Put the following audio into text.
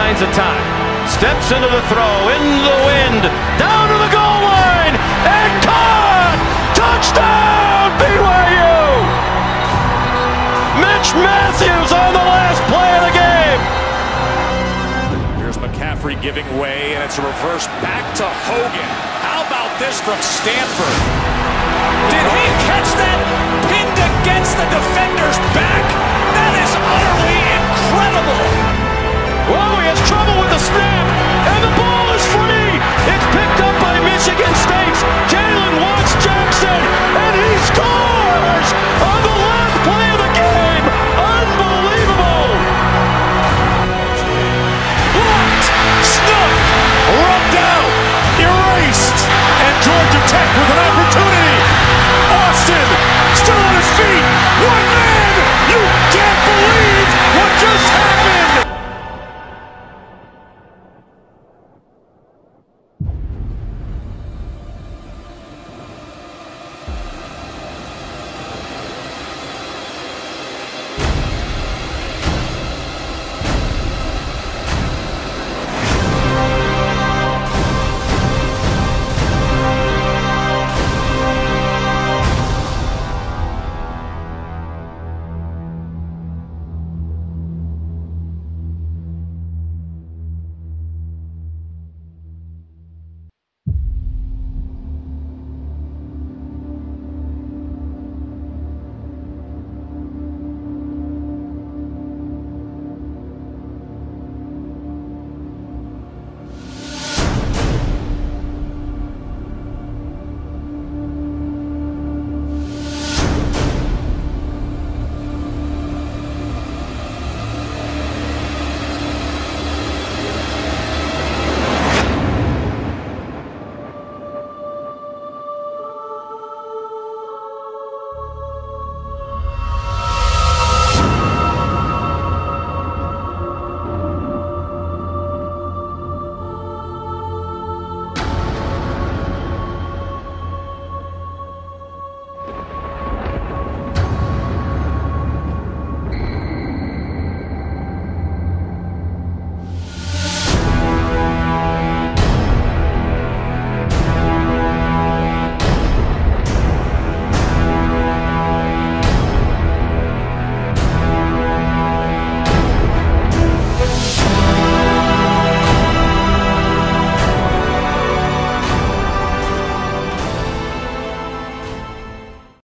finds a time. Steps into the throw, in the wind, down to the goal line, and caught! Touchdown, BYU! Mitch Matthews on the last play of the game. Here's McCaffrey giving way, and it's a reverse back to Hogan. How about this from Stanford? Did he catch that? Pinned against the defender's back? That is utterly incredible. Whoa, he has trouble with the snap, and the ball is free. It's picked up by Michigan State's